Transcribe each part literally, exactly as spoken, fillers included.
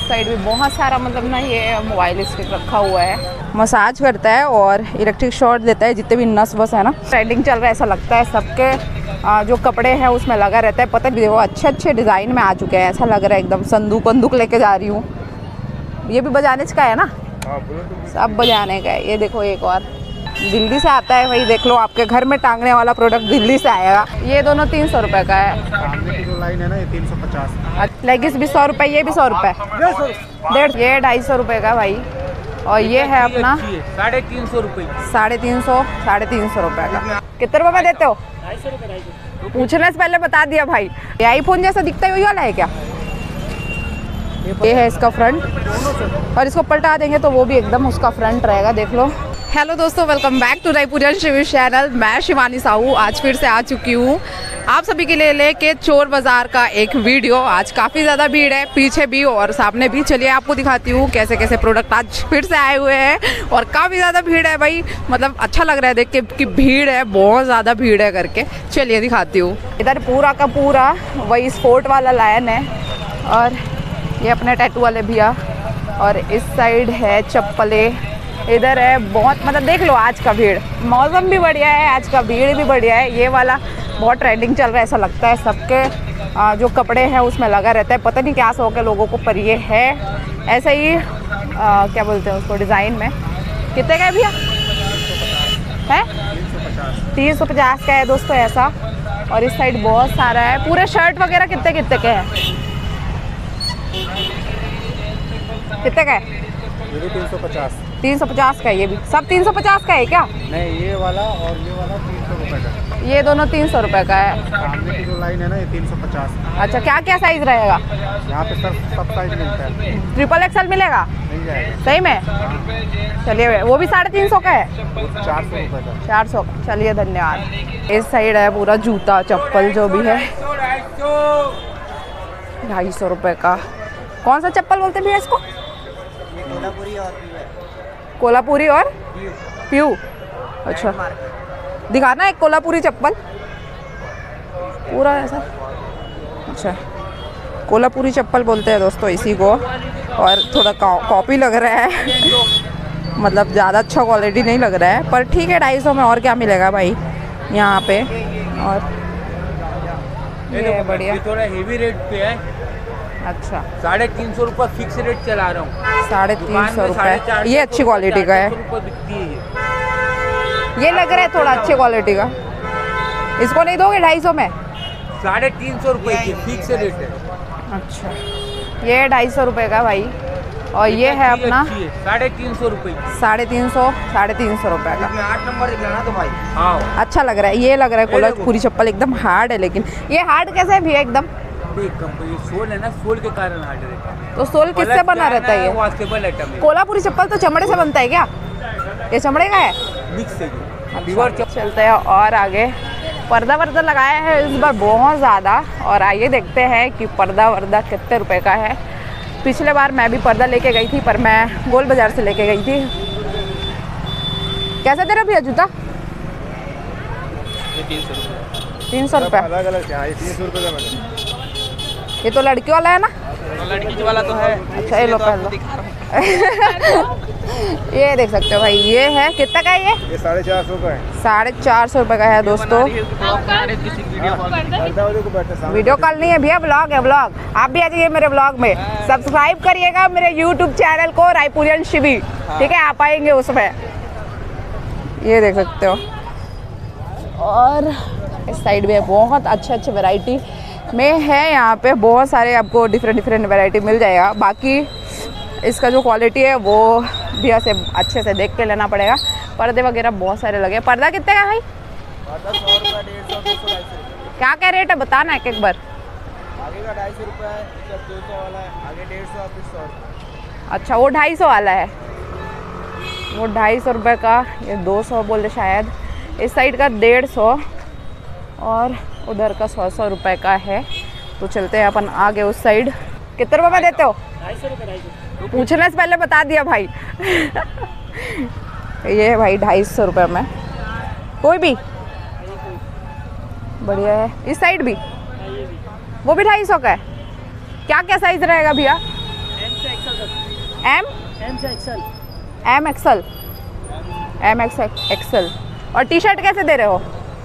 इस साइड भी बहुत सारा मतलब ना ये मोबाइल स्टिक रखा हुआ है। मसाज करता है और इलेक्ट्रिक शॉट देता है, जितने भी नस बस है ना। ट्रेंडिंग चल रहा है ऐसा लगता है, सबके जो कपड़े हैं उसमें लगा रहता है। पता नहीं वो अच्छे अच्छे डिज़ाइन में आ चुके हैं, ऐसा लग रहा है एकदम संदूक बंदूक लेके जा रही हूँ। ये भी बजाने का है ना, सब बजाने का है। ये देखो एक और दिल्ली से आता है, वही देख लो, आपके घर में टांगने वाला प्रोडक्ट दिल्ली से आएगा। ये दोनों तीन सौ रुपये का है। सामने की जो लाइन है ना ये तीन सौ पचास। लेगिस भी सौ रुपये, ये भी सौ रुपये, डेढ़ ये ढाई सौ रुपये का भाई। और ये है अपना साढ़े तीन सौ रुपये साढ़े तीन सौ साढ़े तीन सौ रुपये का। कितने रुपये में देते हो? पूछने से पहले बता दिया भाई। ये आईफोन जैसा दिखता है वही वाला है क्या? ये है इसका फ्रंट, और इसको पलटा देंगे तो वो भी एकदम उसका फ्रंट रहेगा, देख लो। हेलो दोस्तों, welcome back to Raipurian Shivi channel. मैं शिवानी साहू आज फिर से आ चुकी हूँ आप सभी के लिए लेके चोर बाज़ार का एक वीडियो। आज काफ़ी ज़्यादा भीड़ है, पीछे भी और सामने भी। चलिए आपको दिखाती हूँ कैसे कैसे प्रोडक्ट आज फिर से आए हुए हैं। और काफ़ी ज़्यादा भीड़ है भाई, मतलब अच्छा लग रहा है देख के कि भीड़ है, बहुत ज़्यादा भीड़ है करके। चलिए दिखाती हूँ। इधर पूरा का पूरा वही स्पोर्ट वाला लाइन है, और ये अपने टैटू वाले भैया। और इस साइड है चप्पलें, इधर है बहुत, मतलब देख लो आज का भीड़। मौसम भी बढ़िया है, आज का भीड़ भी बढ़िया है। ये वाला बहुत ट्रेंडिंग चल रहा है, ऐसा लगता है सबके जो कपड़े हैं उसमें लगा रहता है। पता नहीं क्या शौक है लोगों को, पर ये है ऐसा ही आ, क्या बोलते हैं उसको, डिज़ाइन में। कितने का है भैया? है तीन सौ पचास का है दोस्तों ऐसा। और इस साइड बहुत सारा है। पूरे शर्ट वगैरह कितने कितने के हैं? कितने का है? ये भी तीन सौ पचास। तीन सौ पचास का है ये भी? सब तीन सौ पचास का है क्या? नहीं, ये वाला और ये वाला तीन सौ रुपये का। ये दोनों तीन सौ रुपये का है। सामने की जो लाइन है ना ये तीन सौ पचास। अच्छा, क्या क्या साइज रहेगा यहाँ पे सर सब साइज मिलता है। ट्रिपल एक्सएल मिलेगा? मिल जाएगा। सही में? चलिए, वो भी साढ़े तीन सौ का है? चार सौ रुपये का। चार सौ का, चलिए धन्यवाद। इस साइड है पूरा जूता चप्पल जो भी है, ढाई सौ रुपये का। कौन सा चप्पल बोलते हैं भैया इसको? कोल्हापुरी और कोल्हापुरी और प्यू। अच्छा, दिखाना एक कोल्हापुरी चप्पल पूरा ऐसा। अच्छा, कोल्हापुरी चप्पल बोलते हैं दोस्तों इसी को। और थोड़ा कॉपी लग रहा है मतलब ज़्यादा अच्छा क्वालिटी नहीं लग रहा है, पर ठीक है, ढाई सौ में और क्या मिलेगा भाई यहाँ पे। और ये बढ़िया, थोड़ा हेवी रेट पे है। अच्छा, साढ़े तीन सौ रुपये फिक्स रेट चला रहा हूँ। साढ़े तीन सौ रुपये, ये अच्छी क्वालिटी का है। ये लग रहा है थोड़ा अच्छी क्वालिटी का। इसको नहीं दोगे ढाई सौ में? साढ़े तीन सौ रुपये की फिक्स रेट है। अच्छा, ये ढाई सौ रुपये का भाई। और ये है अपना साढ़े तीन सौ रुपये साढ़े तीन सौ साढ़े तीन सौ रुपये का। आठ नंबर दिखाना तो भाई। हाँ, अच्छा लग रहा है, ये लग रहा है कोल्हापुरी चप्पल एकदम हार्ड है। लेकिन ये हार्ड कैसे है भैया? एकदम कंपनी सोल है ना, सोल के कारण हार्ड रहता है। तो सोल किससे बना रहता है ये? वॉशेबल आइटम है। कोल्हापुरी चप्पल तो चमड़े से बनता है क्या? ये चमड़े का है? मिक्स है। अच्छा, चलते हैं और आगे। पर्दा वर्दा लगाया है इस बार बहुत ज़्यादा। और आइए देखते हैं कि पर्दा वर्दा कितने रुपए का है। पिछले बार मैं भी पर्दा लेके गई थी, पर मैं गोल बाजार से लेके गई थी। कैसे दे रहा भैया जूता? तीन सौ रुपये। अलग अलग है, तीन सौ रुपये का। ये तो लड़की वाला है ना? लड़की वाला तो है। अच्छा, ये लो पहन लो। ये देख सकते हो भाई, ये है कितना का है ये? ये साढ़े चार सौ का है। साढ़े चार सौ रुपये का है दोस्तों। वीडियो कॉल नहीं है भैया, ब्लॉग है, ब्लॉग। आप भी आ जाइए मेरे ब्लॉग में, सब्सक्राइब करिएगा मेरे यूट्यूब चैनल को रायपुरियन शिवी, ठीक है? आप आएंगे उसमें, ये देख सकते हो। और इस साइड में बहुत अच्छे अच्छे वैरायटी में है, यहाँ पे बहुत सारे आपको डिफरेंट डिफरेंट वैरायटी मिल जाएगा। बाकी इसका जो क्वालिटी है वो भी ऐसे अच्छे से देख के लेना पड़ेगा। पर्दे वगैरह बहुत सारे लगे। पर्दा कितने का है भाई? क्या क्या रेट है बताना एक एक बार। आगे का ढाई सौ रुपये है, दो सौ वाला है, आगे डेढ़ सौ, फिर सौ। अच्छा, वो ढाई सौ वाला है, वो ढाई सौ रुपये का। ये दो सौ बोले शायद। इस साइड का डेढ़ सौ और उधर का सौ सौ रुपये का है। तो चलते हैं अपन आगे उस साइड। कितने रुपये में देते हो? ढाई सौ रुपये। पूछने से पहले बता दिया भाई। ये है भाई ढाई सौ रुपये में। कोई भी बढ़िया है। इस साइड भी वो भी ढाई सौ का है। क्या क्या साइज रहेगा भैया? एम एम से XL. M XL M X XL. और टी शर्ट कैसे दे रहे हो?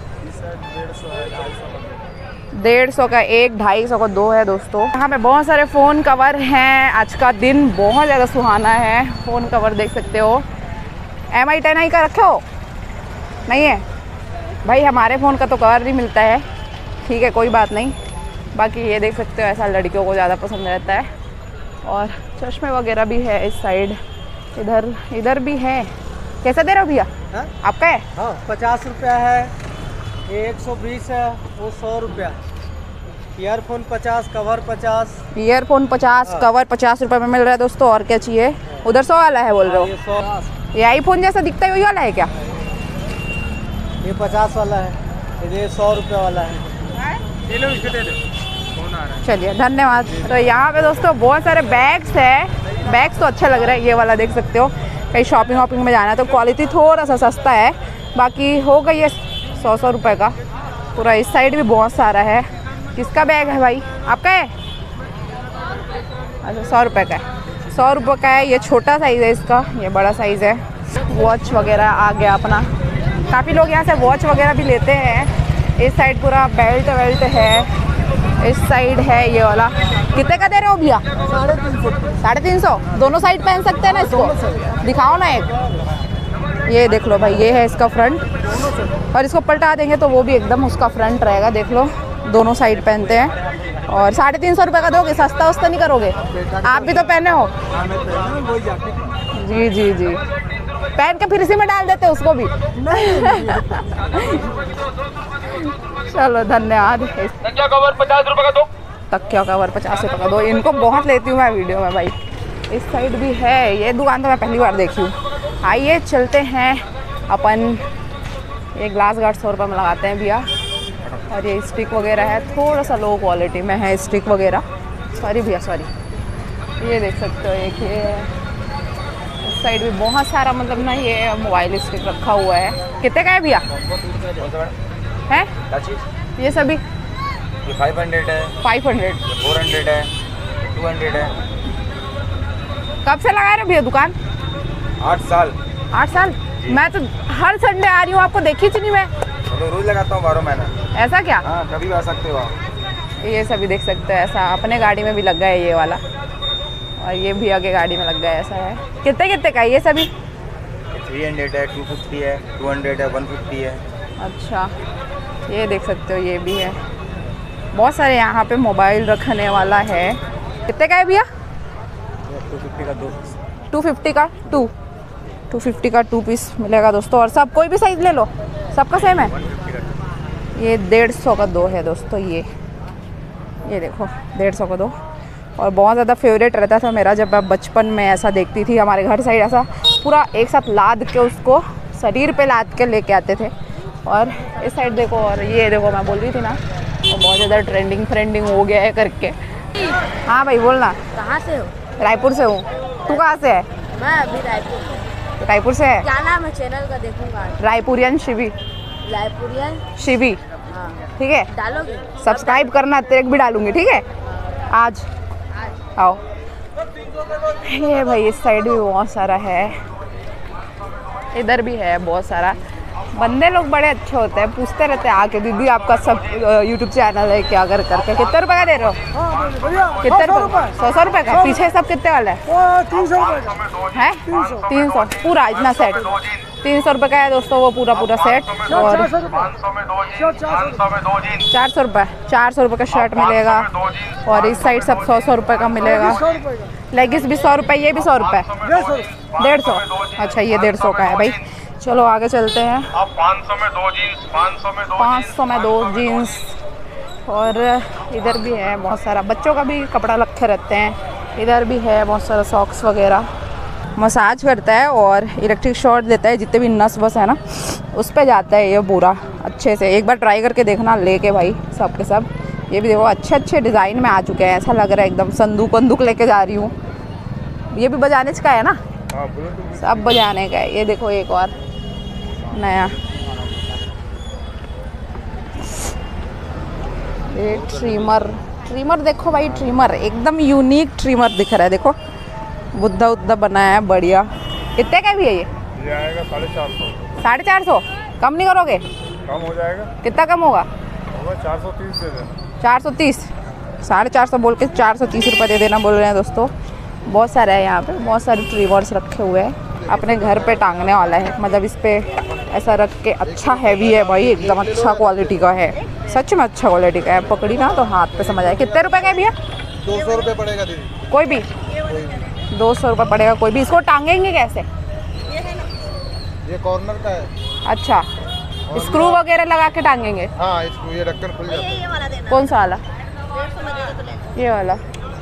डेढ़ सौ का एक, ढाई सौ का दो है दोस्तों। यहाँ पे बहुत सारे फ़ोन कवर हैं। आज का दिन बहुत ज़्यादा सुहाना है। फ़ोन कवर देख सकते हो। एम आई टेन आई का रखे हो? नहीं है भाई, हमारे फ़ोन का तो कवर नहीं मिलता है। ठीक है, कोई बात नहीं। बाकी ये देख सकते हो, ऐसा लड़कियों को ज़्यादा पसंद रहता है। और चश्मे वगैरह भी है इस साइड। इधर इधर भी है। कैसा दे रहे हो भैया? हाँ? आपका है? हाँ, पचास रुपया है, ये एक सौ बीस है, वो सौ रुपया। ईयरफोन पचास, कवर पचास। ईयरफोन पचास, कवर पचास रुपए में मिल रहा है दोस्तों। और क्या चाहिए? उधर सौ वाला है बोल रहे ये हो? सौ। ये आईफोन जैसा दिखता है वही वाला है क्या? ये पचास वाला है, ये सौ रुपये वाला है। चलिए, धन्यवाद। तो यहाँ पे दोस्तों बहुत सारे बैग्स है। बैग्स तो अच्छा लग रहा है। ये वाला देख सकते हो। कहीं शॉपिंग वॉपिंग में जाना है तो क्वालिटी थोड़ा सा सस्ता है। बाकी होगा ये सौ सौ रुपये का। पूरा इस साइड भी बहुत सारा है। किसका बैग है भाई? आपका है? अच्छा, सौ रुपये का है। सौ रुपये का है। ये छोटा साइज़ है इसका, ये बड़ा साइज़ है। वॉच वगैरह आ गया अपना। काफ़ी लोग यहाँ से वॉच वगैरह भी लेते हैं। इस साइड पूरा बेल्ट वेल्ट है। इस साइड है ये वाला। कितने का दे रहे हो भैया? साढ़े तीन सौ। साढ़े तीन सौ। दोनों साइड पहन सकते हैं ना इसको? दिखाओ ना एक। ये देख लो भाई, ये है इसका फ्रंट। और इसको पलटा देंगे तो वो भी एकदम उसका फ्रंट रहेगा। देख लो, दोनों साइड पहनते हैं। और साढ़े तीन सौ रुपये का दोगे? सस्ता वस्ता नहीं करोगे? आप भी तो पहने हो। जी जी जी। पहन के फिर इसी में डाल देते उसको भी। चलो, धन्यवाद। तकिया कवर पचास रुपए का दो। तकिया कवर पचास रुपये का दो। इनको बहुत लेती हूँ मैं वीडियो में भाई। इस साइड भी है। ये दुकान तो मैं पहली बार देखी हूँ। आइए चलते हैं अपन। ये ग्लास गार्ड सौ रुपये में लगाते हैं भैया। और ये स्टिक वगैरह है, थोड़ा सा लो क्वालिटी में है स्टिक वगैरह। सॉरी भैया, सॉरी। ये देख सकते हो, एक ये इस साइड भी बहुत सारा, मतलब ना ये मोबाइल स्टिक रखा हुआ है। कितने का है भैया? है ये सभी ये फाइव हंड्रेड है, फाइव हंड्रेड फोर हंड्रेड है, टू हंड्रेड है। कब से लगा रहे हो भैया दुकान? आठ साल। आठ साल? मैं तो हर संडे आ रही हूँ, आपको देखी थी नहीं मैं। तो रोज लगाता हूँ बारह महीना। ऐसा क्या? हाँ, कभी भी आ सकते हो आप। ये सभी देख सकते हो। ऐसा अपने गाड़ी में भी लग गया है ये वाला। और ये भी आगे गाड़ी में लग गया है। ऐसा है। कितने कितने का है ये सभी? थ्री हंड्रेड है, टू फिफ्टी है, टू हंड्रेड है, वन फिफ्टी है। अच्छा, ये देख सकते हो। ये भी है। बहुत सारे यहाँ पे मोबाइल रखने वाला है। कितने का है भैया? टू फिफ्टी का दो। टू फिफ्टी का टू टू फिफ्टी का टू पीस मिलेगा दोस्तों। और सब कोई भी साइज़ ले लो, सबका सेम है। ये डेढ़ सौ का दो है दोस्तों। ये ये देखो, डेढ़ सौ का दो। और बहुत ज़्यादा फेवरेट रहता था मेरा, जब मैं बचपन में ऐसा देखती थी। हमारे घर साइड ऐसा पूरा एक साथ लाद के उसको शरीर पे लाद के लेके आते थे। और इस साइड देखो। और ये देखो, मैं बोल रही थी ना, तो बहुत ज़्यादा ट्रेंडिंग फ्रेंडिंग हो गया है करके। हाँ भाई, बोलना। कहाँ से हो? रायपुर से हूँ। तू कहाँ से है? मैं अभी रायपुर से। रायपुर से है? क्या नाम है चैनल का? देखूंगा। रायपुरियन शिवी। रायपुरियन शिवी, हाँ। ठीक है। डालोगे? सब्सक्राइब करना, तेरे भी डालूंगी, ठीक है। आज आओ। ये भाई इस साइड भी बहुत सारा है। इधर भी है बहुत सारा। बंदे लोग बड़े अच्छे होते हैं, पूछते रहते हैं आके, दीदी आपका सब यूट्यूब चैनल है क्या? अगर करके कितने रुपए का दे रहे हो? कितने रुपए? सौ सौ रुपए का। पीछे सब कितने वाला है? तीन सौ रुपये है तीन सौ पूरा इतना सेट। तीन सौ रुपये का है दोस्तों वो पूरा पूरा सेट। और चार सौ रुपये चार सौ रुपये का शर्ट मिलेगा। और इस साइड सब सौ सौ रुपये का मिलेगा। लेगिस भी सौ रुपये, ये भी सौ रुपये, डेढ़ सौ। अच्छा, ये डेढ़ सौ का है भाई। चलो आगे चलते हैं। पाँच सौ में दो जीन्स, पाँच सौ में दो पाँच सौ में दो जीन्स। और इधर भी है बहुत सारा, बच्चों का भी कपड़ा रखे रहते हैं। इधर भी है बहुत सारा सॉक्स वगैरह। मसाज करता है और इलेक्ट्रिक शॉट देता है, जितने भी नस बस है ना उस पे जाता है ये पूरा अच्छे से। एक बार ट्राई करके देखना लेके भाई, सब के सब। ये भी देखो, अच्छे अच्छे डिज़ाइन में आ चुके हैं। ऐसा लग रहा है एकदम संदूक बंदूक लेके जा रही हूँ। ये भी बजाने का है ना? सब बजाने का है। ये देखो एक और नया, ये ट्रिमर। ट्रिमर देखो भाई, ट्रिमर एकदम यूनिक ट्रिमर दिख रहा है। देखो बुद्धा उद्धा बनाया है बढ़िया। कितने का भी है ये? ये आएगा साढ़े चार सौ। साढ़े चार सौ कम नहीं करोगे? कम हो जाएगा। कितना कम होगा? होगा चार सौ तीस दे देना। चार सौ तीस साढ़े चार सौ बोल के चार सौ तीस रुपये दे देना बोल रहे हैं दोस्तों। बहुत सारे है यहाँ पे, बहुत सारे ट्रीवर्स रखे हुए हैं। अपने घर पे टांगने वाला है, मतलब इस पे ऐसा रख के। अच्छा हैवी है भाई, एकदम अच्छा क्वालिटी का है, सच में अच्छा क्वालिटी का है। पकड़ी ना तो हाथ पे समझ आए। कितने रुपए का है भैया? दो सौ रुपये पड़ेगा दीदी। कोई भी दो सौ रुपये पड़ेगा कोई भी। इसको टांगेंगे कैसे? ये कॉर्नर का है। अच्छा, स्क्रू वगैरह लगा के टांगेंगे? हाँ, इसको ये ढक्कन खुल जाता है। कौन सा वाला? ये वाला।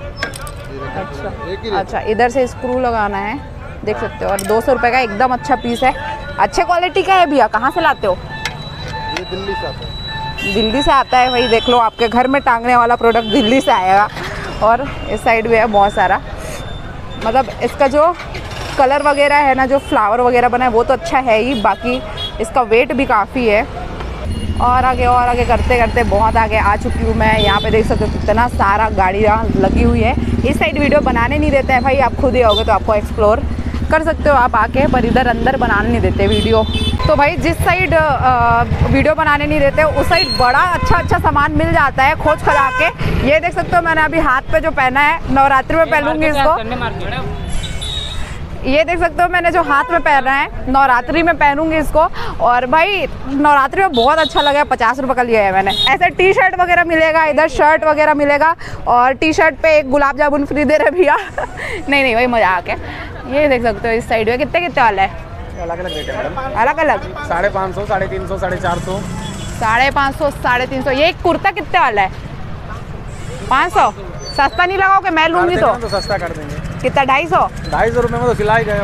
अच्छा अच्छा, इधर से स्क्रू लगाना है, देख सकते हो। और दो सौ रुपये का एकदम अच्छा पीस है, अच्छे क्वालिटी का है भैया। कहाँ से लाते हो? ये दिल्ली से आता है। दिल्ली से आता है भाई, देख लो आपके घर में टांगने वाला प्रोडक्ट दिल्ली से आएगा। और इस साइड भी है बहुत सारा, मतलब इसका जो कलर वगैरह है ना, जो फ्लावर वगैरह बना है वो तो अच्छा है ही, बाकी इसका वेट भी काफ़ी है। और आगे और आगे करते करते बहुत आगे आ चुकी हूँ मैं। यहाँ पे देख सकते हो कितना सारा गाड़ियाँ लगी हुई है। इस साइड वीडियो बनाने नहीं देते हैं भाई, आप खुद ही आओगे तो आपको एक्सप्लोर कर सकते हो आप आके, पर इधर अंदर बनाने नहीं देते वीडियो। तो भाई जिस साइड वीडियो बनाने नहीं देते उस साइड बड़ा अच्छा अच्छा सामान मिल जाता है खोज खजा के। ये देख सकते हो मैंने अभी हाथ पे जो पहना है, नवरात्रि में पहनूंगी इसको। ये देख सकते हो मैंने जो हाथ में पहना है, नवरात्रि में पहनूंगी इसको। और भाई नवरात्रि में बहुत अच्छा लगा, पचास रुपये का लिया है मैंने। ऐसे टी शर्ट वगैरह मिलेगा, इधर शर्ट वगैरह मिलेगा। और टी शर्ट पे एक गुलाब जामुन फ्री दे रहे भैया। नहीं नहीं, वही मजाक है। ये देख सकते हो इस साइड में कितने कितने वाला है? अलग अलग रेट है मैडम। अलग अलग साढ़े पाँच सौ, साढ़े तीन सौ, साढ़े चार सौ। साढ़े पाँच सौ साढ़े तीन सौ। ये एक कुर्ता कितने वाला है? पाँच सौ। सस्ता नहीं लगाओगे? मैं लूँगी तो, तो सस्ता कर देंगे। कितना? ढाई सौ ढाई सौ रुपये में तो सिलाई गए।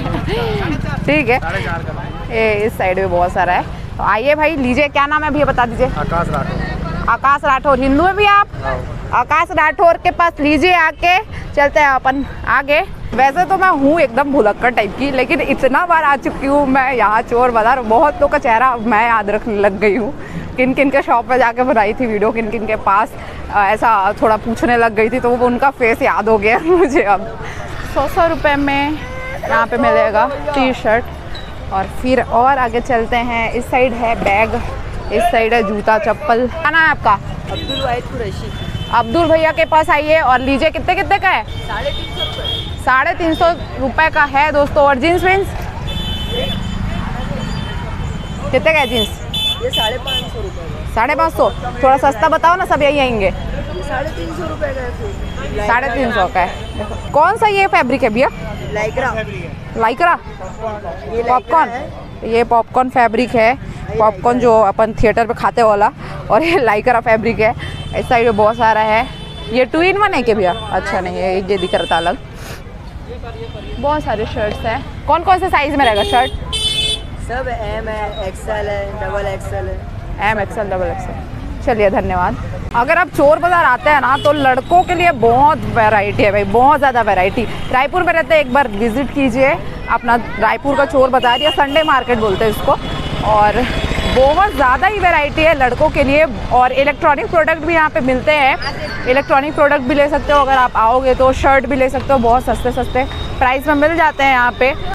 ठीक है। साढ़े चार का। ये इस साइड में बहुत सारा है, तो आइए भाई लीजिए। क्या नाम है भैया बता दीजिए? आकाश राठौर। आकाश राठौर। हिंदू है भी आप? आकाश राठौर के पास लीजिए आके। चलते हैं अपन आगे। वैसे तो मैं हूँ एकदम भुलक्कड़ टाइप की, लेकिन इतना बार आ चुकी हूँ मैं यहाँ चोर बाजार, बहुत लोग का चेहरा मैं याद रखने लग गई हूँ। किन किन के शॉप पे जाके बनाई थी वीडियो, किन किन के पास ऐसा थोड़ा पूछने लग गई थी, तो वो उनका फेस याद हो गया मुझे अब। सौ सौ रुपये में यहाँ पे मिलेगा टी शर्ट। और फिर और आगे चलते हैं, इस साइड है बैग, इस साइड है जूता चप्पल। क्या नाम है आपका? अब्दुल वाहिद कुरैशी। अब्दुल भैया के पास आइए और लीजिए। कितने कितने का है? साढ़े तीन सौ रुपये। साढ़े तीन सौ रुपये का है दोस्तों। और जीन्स वीन्स कितने का है जीन्स? ये साढ़े पाँच सौ रुपये का। साढ़े पाँच सौ। थोड़ा सस्ता बताओ ना, सब यही आएंगे। ये साढ़े तीन सौ रुपये का है। साढ़े तीन सौ का है। कौन सा ये फैब्रिक है भैया? लाइक्रा। Lycra popcorn. ये पॉपकॉर्न फैब्रिक है, पॉपकॉर्न जो अपन थिएटर पे खाते वाला। और ये लाइक्रा फैब्रिक है। इस साइड में बहुत सारा है। ये टू इन वन है क्या भैया? अच्छा नहीं है, ये दिख रहा था अलग। बहुत सारे शर्ट्स हैं। कौन कौन से साइज में रहेगा शर्ट? सब एम है, एक्सएल है, डबल एक्सएल है। M XL double XL. चलिए धन्यवाद। अगर आप चोर बाज़ार आते हैं ना तो लड़कों के लिए बहुत वैरायटी है भाई, बहुत ज़्यादा वैरायटी। रायपुर में रहते हैं, एक बार विजिट कीजिए अपना रायपुर का चोर बाज़ार, या संडे मार्केट बोलते हैं इसको। और बहुत ज़्यादा ही वैरायटी है लड़कों के लिए। और इलेक्ट्रॉनिक प्रोडक्ट भी यहाँ पे मिलते हैं। इलेक्ट्रॉनिक प्रोडक्ट भी ले सकते हो अगर आप आओगे तो। शर्ट भी ले सकते हो, बहुत सस्ते सस्ते प्राइस में मिल जाते हैं यहाँ पे।